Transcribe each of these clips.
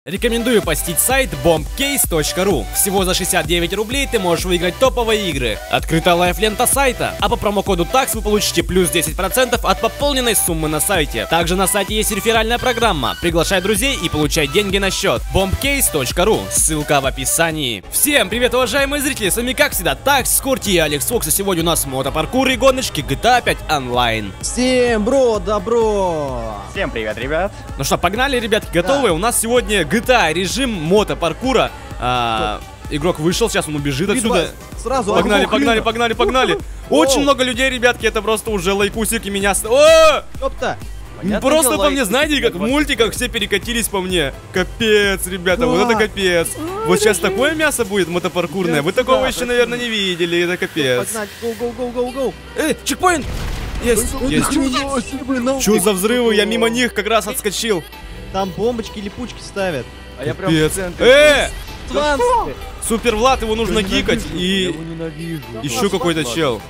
Рекомендую посетить сайт bombcase.ru. Всего за 69 рублей ты можешь выиграть топовые игры. Открыта лайф-лента сайта, а по промокоду TAX вы получите плюс 10% от пополненной суммы на сайте. Также на сайте есть реферальная программа. Приглашай друзей и получай деньги на счет. bombcase.ru. Ссылка в описании. Всем привет, уважаемые зрители, с вами как всегда TAX, Скорти и Алекс Фокс. И сегодня у нас мотопаркур и гоночки GTA 5 онлайн. Всем добро! Всем привет, ребят! Ну что, погнали, ребятки, готовы? Да. У нас сегодня GTA, режим мотопаркура. Игрок вышел, сейчас он убежит отсюда. Сразу Погнали. Очень много людей, ребятки, это просто уже лайкусик и меня... Ёпта! Просто по мне, знаете, как в мультиках все перекатились по мне. Капец, ребята, вот это капец. Вот сейчас такое мясо будет мотопаркурное. Вы такого еще, наверное, не видели, это капец. Гоу! Чекпоинт! Есть. Чё за взрывы? Я мимо них как раз отскочил. Там бомбочки, липучки ставят. А я прям в центре. Странствие. Супер Влад, его нужно гикать. И еще какой-то чел.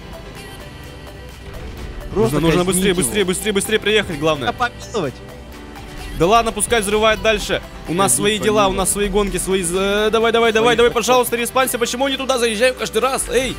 Нужно быстрее приехать, главное. Помиловать. Да ладно, пускай взрывает дальше. У нас свои дела, у нас свои гонки, свои... Давай, пожалуйста, респанься. Почему не туда заезжаю каждый раз? Эй!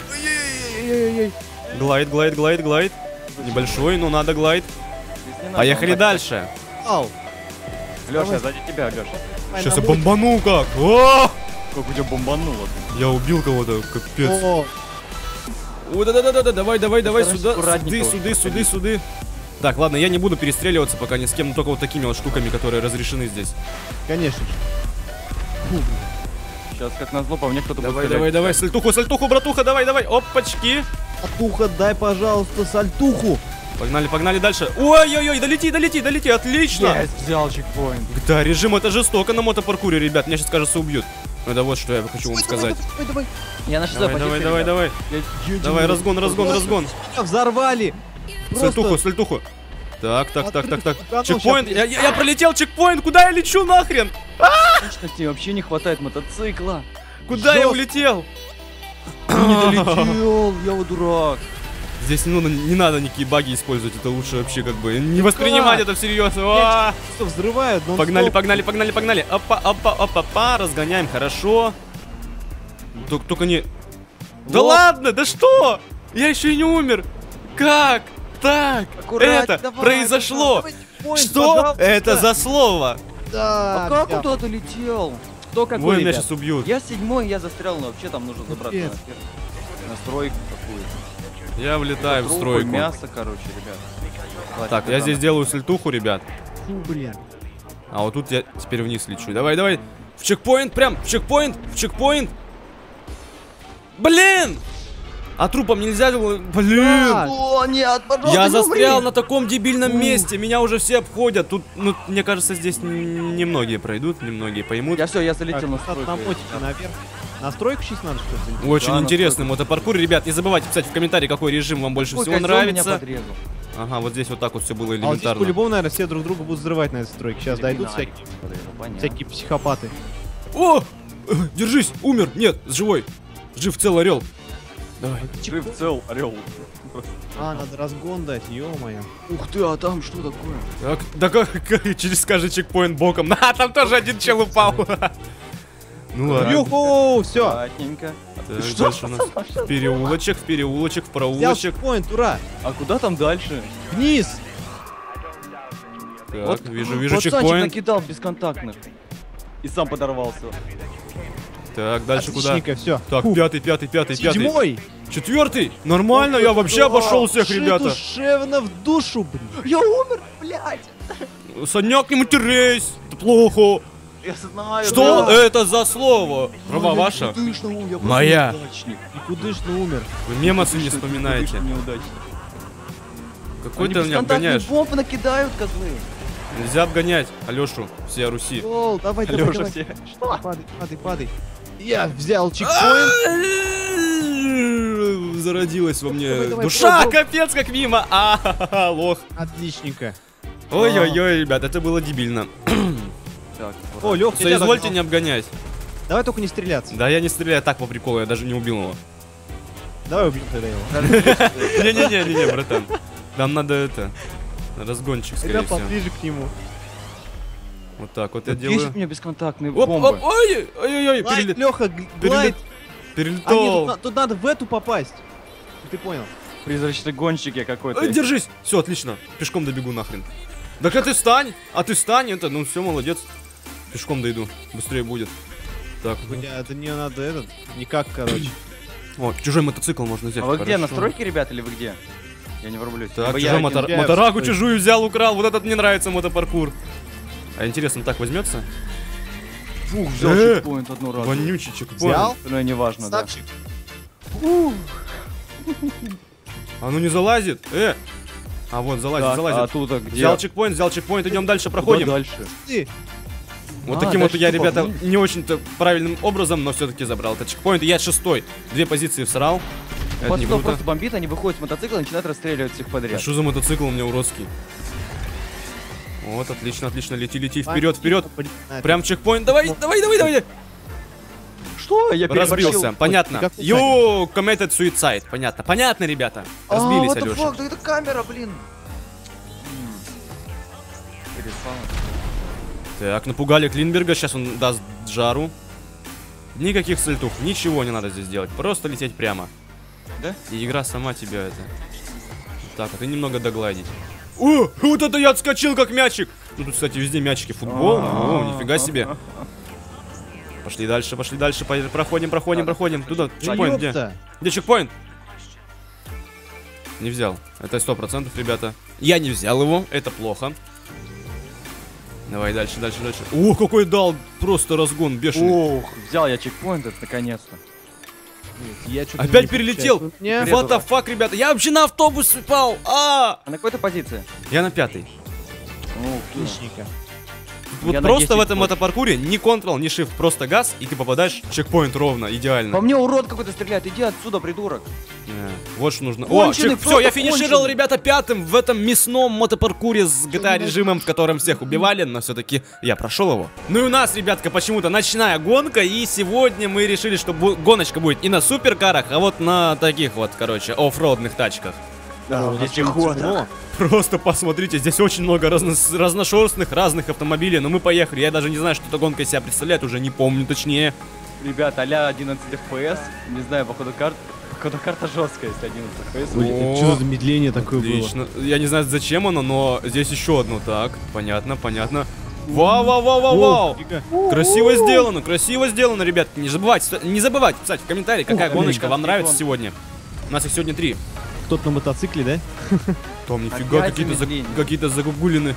Глайд. Небольшой, но надо глайд. Поехали дальше. Ау. Леша, сзади тебя, Леша. Сейчас я бомбану как. О! Как у тебя бомбануло? Я убил кого-то, капец. О, Да, давай, сюда. Аккуратненько. Суды. Так, ладно, я не буду перестреливаться пока ни с кем, только вот такими вот штуками, которые разрешены здесь. конечно же. Сейчас, как назло, по мне кто-то будет Давай, сальтуху, братуха, давай, опачки. Сальтуха, дай, пожалуйста, сальтуху. Погнали дальше. Ой, долети, отлично. Я взял чекпоинт. Да, режим это жестоко на мотопаркуре, ребят, меня сейчас, кажется, убьют. Ну это вот что я хочу вам сказать. Давай. Я на 60 Давай. Давай, разгон. Взорвали. Сальтуху. Так. Чекпоинт. Я пролетел чекпоинт. Куда я лечу нахрен? Точно, тебе вообще не хватает мотоцикла. Куда я улетел? Не долетел, я вот дурак. Здесь не надо никакие баги использовать. Это лучше вообще как бы не воспринимать это всерьез. А! Что взрывают? Погнали. Опа. Разгоняем, хорошо. Только не... Да ладно, да что? Я еще и не умер. Как? Так, это произошло. Что это за слово? Да. А как он туда долетел? Кто какой, Ой, меня ребят? сейчас убьют. Я 7-й, я застрял, но вообще там нужно забраться Капец. на стройку какую-то. Я влетаю в Трупы, стройку. мясо, короче, ребят. Так, я здесь делаю сальтуху, ребят. Фу, блин. А вот тут я теперь вниз лечу. Давай. В чекпоинт, в чекпоинт. Блин! А трупом нельзя было... Блин! О, нет, пожалуйста, Я не застрял умри. на таком дебильном месте. Меня уже все обходят. Тут, ну, мне кажется, здесь немногие пройдут, немногие поймут. Я залетел на стройку. На мотике наверх. Настройку сейчас надо что-то. Очень Да, интересный мотопаркур. Ребят, не забывайте писать в комментарии, какой режим вам больше всего Меня нравится. подрезал. Ага, вот здесь вот так вот все было А вот здесь элементарно. по-любому, наверное, все друг друга будут взрывать на этой стройке. Сейчас дойдут Криминальный подрезал, понятно. всякие психопаты. О! Держись! Умер! Нет, живой! Жив цел орел. Давай. Жив цел, орел. А, надо разгон дать, ё-моё. Ух ты, а там что такое? Так, да как через каждый чекпоинт боком. А, там тоже один чел упал. Ну ладно. Юху, все. Аккуратненько. Так, Что? дальше у нас переулочек, в Взял проулочек. чекпоинт, ура. А куда там дальше? Вниз. Так, вижу пацанчик чекпоинт. накидал бесконтактных. И сам подорвался. Так, дальше куда? Отличненько, все. Так, пятый. 7-й. 4-й. Нормально, я вообще обошел всех, ребята. Душевно в душу, блин. Я умер, блядь. Санек, не матерись. Это плохо. Я знаю. Что да. это за слово? Права ваша? Никудышно умер, я просто Моя. неудачник. Никудышно умер. Вы мемосы не Никудышно, вспоминаете. никудышно неудачник. Какой Они ты меня бесконтактные обгоняешь? бомбы накидают, козлы. Нельзя обгонять Алешу, всея Руси. Гол, давай. Лёша все. Что? Падай. Я взял чекпоинт. Зародилась во мне Давай, душа, пробуй. капец, как мимо. Лох. Отличненько. Ой-ой-ой, ребят, это было дебильно. Так, О, Лёх, Соизвольте не обгонять. Давай только не стреляться. Да я не стреляю так по приколу, я даже не убил его. Давай убьем тогда его. Не-не-не, братан. Нам надо это... Разгончик, скорее Тогда всего. поближе к нему. Вот так вот я Бесит делаю. меня бесконтактные Оп, бомбы. оп, ой, ой, Глайд, Леха, глайд. А, перелетал. нет, тут надо в эту попасть. Ты понял? Призрачный гонщик я какой-то. Держись. Все, отлично. Пешком добегу нахрен. Так а ты встань. А ты встань, это, ну все, молодец. Пешком дойду. Быстрее будет. Так. Бля, это не надо этот. Никак, короче. О, чужой мотоцикл можно взять. А вы где, хорошо. настройки, ребят, или вы где? Я не врублюсь. Так, Либо чужой я один. я моторагу стой. чужую взял, украл. Вот этот мне нравится мотопаркур. А интересно, так возьмется? Фух, взял Э, чекпоинт одну раз. Вонючий чекпоинт. Взял? Ну и неважно, да. Ставчик. А ну не залазит. А вот залазит, Так, залазит. а тут где? Взял чекпоинт, идем дальше, Куда проходим. дальше? Ты. Вот А, таким вот дальше я, тупо ребята, вниз. не очень-то правильным образом, но все-таки забрал этот чекпоинт. Я 6-й. 2 позиции всрал. Это не Пацанов круто. просто бомбит, они выходят с мотоцикла и начинают расстреливать всех А подряд. что за мотоцикл у меня уродский? Вот, отлично, отлично. Лети, вперед, вперед. Прям чекпоинт. Давай. Что? Я Разбился, понятно. Как ты You committed suicide. Понятно, ребята. Разбились, what the Алёша. fuck, да это камера, блин. Так, напугали Клинберга, сейчас он даст жару. Никаких сальтух, ничего не надо здесь делать, просто лететь прямо. Да? И игра сама тебя это... Вот так вот, и немного догладить. О, вот это я отскочил как мячик! Ну, тут, кстати, везде мячики, футбол, о, нифига себе. Пошли дальше, проходим. Туда, чекпоинт, где? Ёпта. Где чекпоинт? Не взял, это 100%, ребята. Я не взял его, это плохо. Давай дальше. О, какой дал просто разгон бешеный. Ох, взял я чекпоинт, это наконец-то. Я чё-то Опять не перелетел. получается. Не. What the fuck, ребята, я вообще на автобус упал. А на какой-то позиции? Я на 5-й. Отличненько. Вот Я на просто 10 в этом больше. мотопаркуре ни Ctrl, ни Shift, просто газ, и ты попадаешь в чекпоинт ровно, По идеально. мне урод какой-то стреляет, иди отсюда, придурок. Вот что нужно. Конченый, Все, я просто финишировал, конченый. ребята, 5-м в этом мясном мотопаркуре с GTA режимом, в котором всех убивали, но все-таки я прошел его. Ну и у нас, ребятка, почему-то ночная гонка, и сегодня мы решили, что гоночка будет и на суперкарах, а вот на таких вот, короче, оффроудных тачках. Да, у нас здесь охота. темно. Просто посмотрите, здесь очень много разношерстных, разных автомобилей, но мы поехали. Я даже не знаю, что эта гонка из себя представляет, уже не помню точнее. Ребят, а-ля 11 FPS, не знаю, походу карта жесткая, если 11 FPS. Блин, это что за замедление такое было? Отлично. Я не знаю, зачем оно, но здесь еще одно. Так, понятно. Вау. Фига. Красиво сделано, ребят. Не забывайте писать в комментарии, какая Ух, гоночка блин, вам как нравится прикольно. сегодня. У нас их сегодня 3. Кто-то на мотоцикле, да? Там нифига, Опять замедление. какие-то загугулины.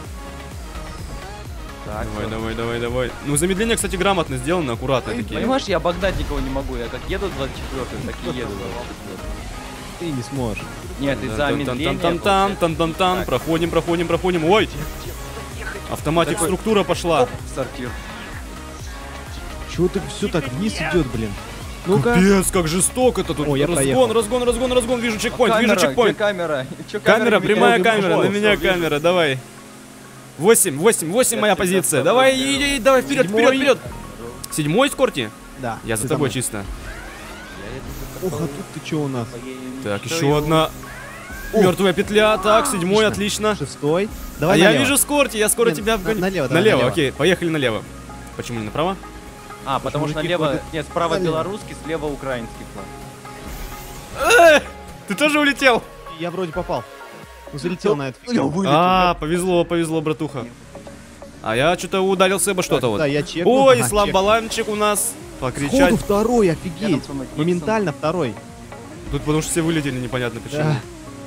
Так, Давай. Ну, замедление, кстати, грамотно сделано, аккуратно вот. такие. Понимаешь, я обогнать никого не могу, я как еду 24-й, так и еду 24-й. Ты не сможешь. Нет, из-за медления... Там, проходим. Ой, автоматик, Такой- структура пошла. Оп, сортир. Чего ты все так вниз идет, блин? Ну-ка. Капец, как жестоко-то тут. О, я проехал. Разгон, вижу чекпоинт, Камера, вижу чекпоинт. где камера? Чё Камера, меня прямая не камера, на видит? меня Всё, камера, давай. 8 моя Я позиция. тебя Давай, с тобой иди, давай, вперед. 7-й скорти? Да. Я за ты тобой мной. чисто. Ох, а тут ты что у нас? Так, еще одна мертвая петля. Так, 7-й, отлично. 6-й. А Давай я налево. вижу скорти, я скоро Нет, тебя обгоню. налево, давай, Налево, налево. окей, поехали налево. Почему не направо? А, потому что мужики налево... ходят. Нет, справа Налево. белорусский, слева украинский флаг. Ты тоже улетел? Я вроде попал. Ну, залетел на это. А, повезло, братуха. А я что-то ударился обо что-то вот. Да, я чекнул. Ой, Ага, слабаланчик у нас. Покричать. Сходу второй, Я офигеть. там самый Моментально второй. Тут потому что все вылетели, непонятно почему. Да.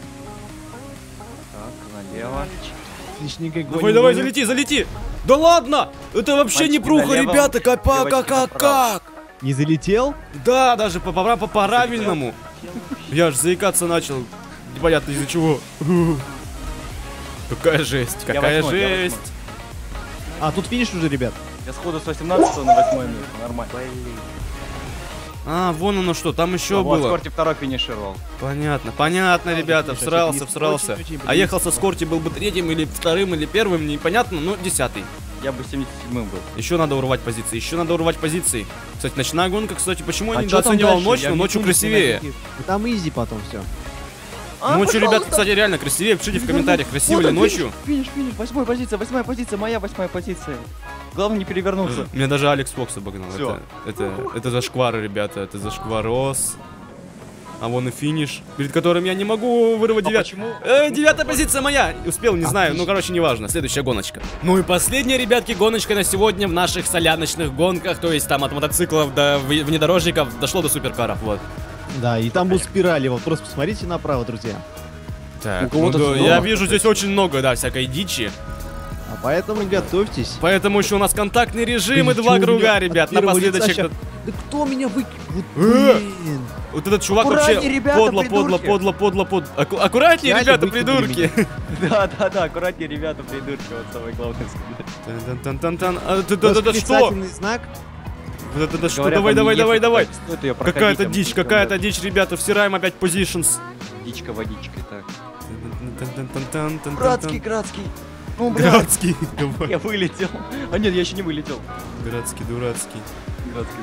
Так, налево. Отличненько Давай, залети. Да ладно! Это вообще не Мальчики пруха, налево, ребята, девочки направо. как? Не залетел? Да, даже по правильному. Я аж заикаться начал. Непонятно из-за чего. Какая жесть, какая восьмой, я жесть. А, тут финиш уже, ребят. Я сходу с 18 на 8 место, нормально. А, вон оно что, там еще Вот, было. Скорти второй финишировал. Понятно, ребята, всрался. Очень-очень А ехал со Скорти, был бы 3-м или 2-м или 1-м, непонятно, но 10-й. Я бы 77-м был. Еще надо урвать позиции, Кстати, ночная гонка, почему я А чё там недооценивал дальше? ночь, Я но не ночью помню, красивее. никаких. Ну, там изи потом все. Ночью, ребят, кстати, реально красивее. Пишите в комментариях, красиво ли ночью. Финиш, 8 позиция, моя 8 позиция. главное не перевернуться. Меня даже Алекс Фокс обогнал. Всё. Это зашквары, ребята, это зашкварос. А вон и финиш, перед которым я не могу вырвать почему? девятая позиция моя. Успел, не знаю, ну короче, неважно. Следующая гоночка. Ну и последняя, ребятки, гоночка на сегодня в наших соляночных гонках. То есть там от мотоциклов до внедорожников дошло до суперкаров, вот. Да, и там будут спирали, вот просто посмотрите направо, друзья. Так, У кого-то да, здорово, я вижу здесь очень много, да, всякой дичи. А поэтому готовьтесь. Поэтому еще у нас контактный режим и Ты два чё, круга, меня ребят, от первого лица напоследочек. ща- Да кто меня выкинул? Блин. Вот этот чувак Аккуратней, вообще ребята, подло. Взяли, Аккуратнее, ребята, выкинули придурки. Да, аккуратнее, ребята, придурки, вот самое главное сказать. Тан-тан-тан-тан. Это что? Восклицательный знак. Это что? Говорят, Давай. там не ехать, стоит её проходить, Какая-то там дичь, говорят. ребята, всираем опять позиционс. Дичка водичкой, так. Тан-тан-тан-тан-тан-тан. Градский. Ну, блядь, Градский. Давай. я вылетел. А нет, я еще не вылетел. Градский, дурацкий. Градский.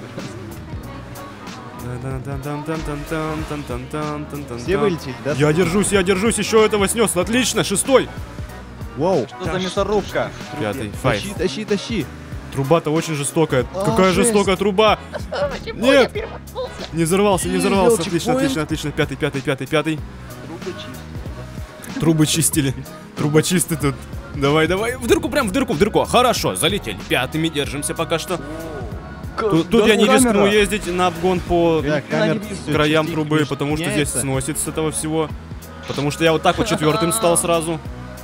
Все вылетели, да? Я держусь, еще этого снес. Отлично, шестой. Вау. Что за мясорубка? Пятый, файв. Тащи. Труба-то очень жестокая. А, Какая жесть. жестокая труба. Нет. Не взорвался. Елочек, Отлично. Пятый. Трубы чистые. Трубы чистили. Трубочисты тут. Давай. В дырку, прям в дырку. Хорошо, залетели. Пятыми держимся пока что. Тут я не рискну ездить на обгон по Да, камера краям трубы, потому что здесь сносит с этого всего. Потому что я вот так вот четвертым стал сразу.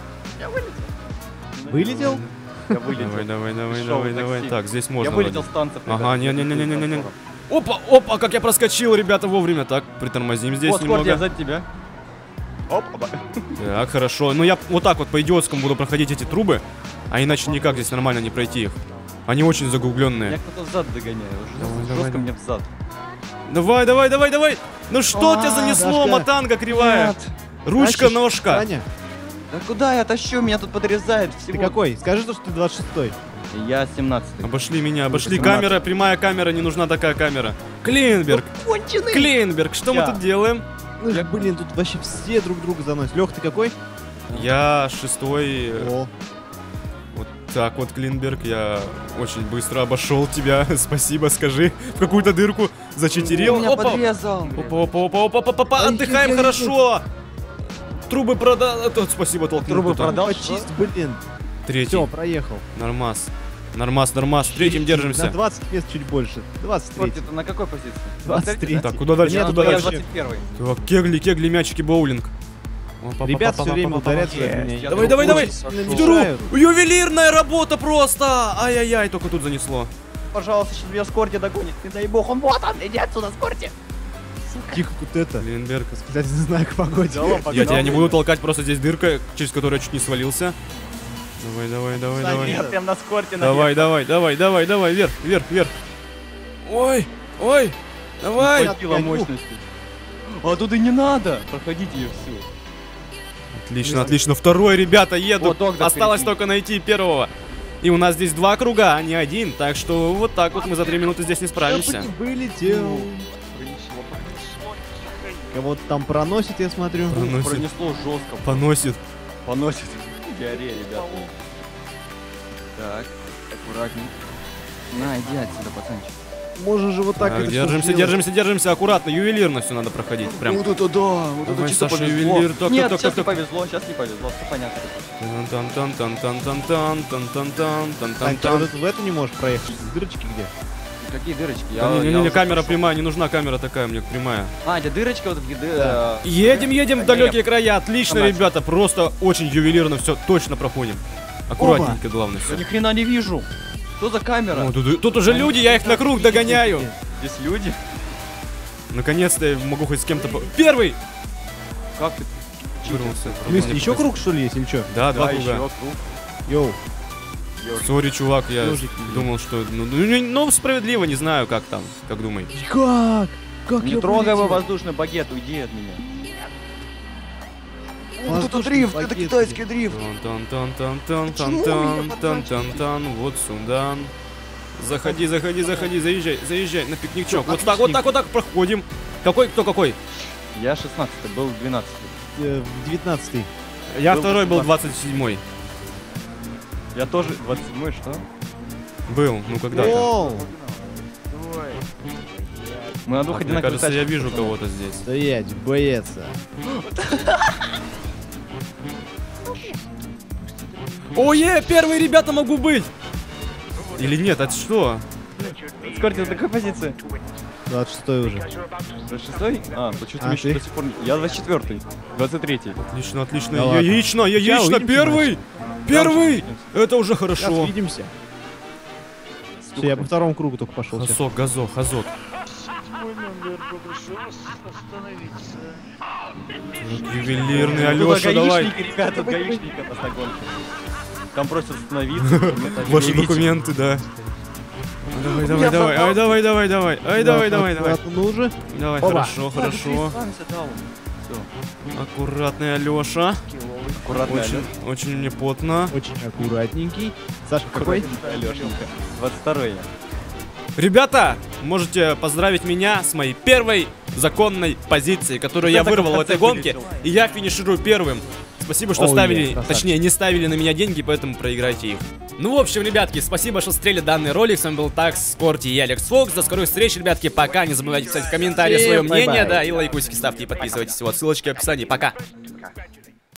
Вылетел? Я вылетел. Давай. такси. Так, здесь можно. Я вылетел вроде. с танцев. Ага, ребят. не. Опа, как я проскочил, ребята, вовремя. Так, притормозим здесь Вот, Скорти, я немного. сзади тебя. Оп. Так, хорошо. Ну я вот так вот по идиотскому буду проходить эти трубы, а иначе никак здесь нормально не пройти их. Они очень Я загугленные. кто-то взад догоняю. Давай. Жестко мне взад. Давай. Ну что тебя занесло, Дашка. мотанга кривая? Нет. Ручка, Тащишь? ножка. Саня, Да куда я тащу? Меня тут подрезает ты всего. какой? Скажи то, что ты 26-й. Я 17-й. Обошли меня, обошли 17. камера, прямая камера, не нужна такая камера. Клейнберг, что мы Я. тут делаем? Ну, блин, тут вообще все друг друга заносят. Лех, ты какой? Я шестой. О, Вот так вот, Клинберг, я очень быстро обошел тебя. Спасибо, скажи. В какую-то дырку зачитерил. Меня Опа. подрезал. Опа. Отдыхаем Ай-яй-яй-яй. хорошо. Трубы продал. Тут, спасибо, толкнул. Трубы кто-то. продал. почист, блин. Третий. Все, проехал. Нормас. Третьим На держимся. 20 мест чуть больше. 23. Скорти, ты на какой позиции? 23. Так, куда дальше? Нет, Куда Я дальше? 21-й. Так, кегли, мячики, боулинг. Ребят все время ударятся об меня. Есть, я Давай. Очень сильно В дыру. мешают. Ювелирная работа просто. Ай-яй-яй, только тут занесло. Пожалуйста, сейчас меня Скорти догонит. Не дай бог, он вот он, иди отсюда, Скорти. Тихо, вот это. Клинберг. Восклицательный знак в погоде. Я тебя не буду толкать, просто здесь дырка, через которую я чуть не свалился. Давай. Я прям на Скорти Давай, вверх. Ой, давай. Хватило мощности. А тут и не надо. Проходите ее всю. Отлично. Второй, ребята, еду. Вот доктор Осталось впереди. только найти первого. И у нас здесь два круга, а не один. Так что вот так вот мы за 3 минуты здесь не справимся. Вылетел. Кого-то там проносит, я смотрю. Проносит. Пронесло жестко. Поносит. Диарея, ребята. Так, аккуратней. На, иди отсюда, пацанчик. Можно же вот так Так, это всё сделать. держимся аккуратно. Ювелирно все надо проходить. Прям. Вот это да, вот Давай, это чисто Саша, повезло. ювелир. Так, Нет, так, сейчас не так. повезло, все понятно. Сань, ты вот в эту не можешь проехать. Дырочки где? Какие дырочки? Не, уже камера пошел. прямая, не нужна камера такая, мне прямая. А, где дырочка вот где Да. Едем в далекие края, отлично, Фанатик. ребята, просто очень ювелирно все точно проходим. Аккуратненько, главное Я ни все. хрена не вижу. Что за камера? Тут уже люди, я их на круг догоняю. Здесь люди? Наконец-то я могу хоть с кем-то... Первый! Как ты? Вырвался. В смысле, еще круг что ли есть или что? Да, два Да, еще круга. круг. Йоу. Сори, чувак, я Ёжики. думал, что... Ну, справедливо, не знаю, как там, как думай. Как? Как Не я трогай его полетел? воздушный багет, уйди от меня. Воздушный дрифт, это багет. китайский дрифт. Тан-тан-тан-тан-тан-тан-тан-тан, вот Сундан. Заходи, заезжай на пикничок. Вот так проходим. Кто какой? Я 16-й, был 12-й. 19-й. Я Был второй был 20. 27-й. Я тоже 27-й, что? Был, ну когда-то. О, Мы на двух Мне одинаковых кажется, я тачках, вижу пацаны. кого-то здесь. стоять, боец. Ое, первые ребята могу быть! Или нет, это что? Скорти, на какой позиции? 26 уже. 26-й? А, почему-то А, еще ты? до сих пор... Я 24-й. 23-й. Отлично, отлично. Да ладно. Яично, Ща яично, увидимся, первый! Первый! Это уже Сейчас хорошо. увидимся. Все, я по второму кругу только пошел. сейчас. Хазок, газок, хазок. Мой номер, прошу вас остановиться. Ювелирный, Ну, Алёша, тут давай. гаишники, ребята, гаишники от нас на гонке. Там просят остановиться. Ваши документы, да. Давай, давай, давай, ай, давай, давай, давай, ай, давай, давай, давай. Аккуратно, ну уже. Давай, Оба. хорошо, хорошо. Аккуратный Алёша. Аккуратно, Очень, очень мне потно. Очень аккуратненький. Саша, какой? Алёшенька. 22-й. Ребята, можете поздравить меня с моей первой законной позицией, которую я Это вырвал в как этой в гонке, вылетел. и я финиширую первым. Спасибо, что Оу, ставили, красавчик. точнее, не ставили на меня деньги, поэтому проиграйте их. Ну, в общем, ребятки, спасибо, что смотрели данный ролик. С вами был Такс, Скорти и Алекс Фокс. До скорых встреч, ребятки, пока. Не забывайте писать в комментариях Всем свое мнение, бай-бай. да, и лайкусики ставьте и подписывайтесь. Вот, ссылочки в описании. Пока.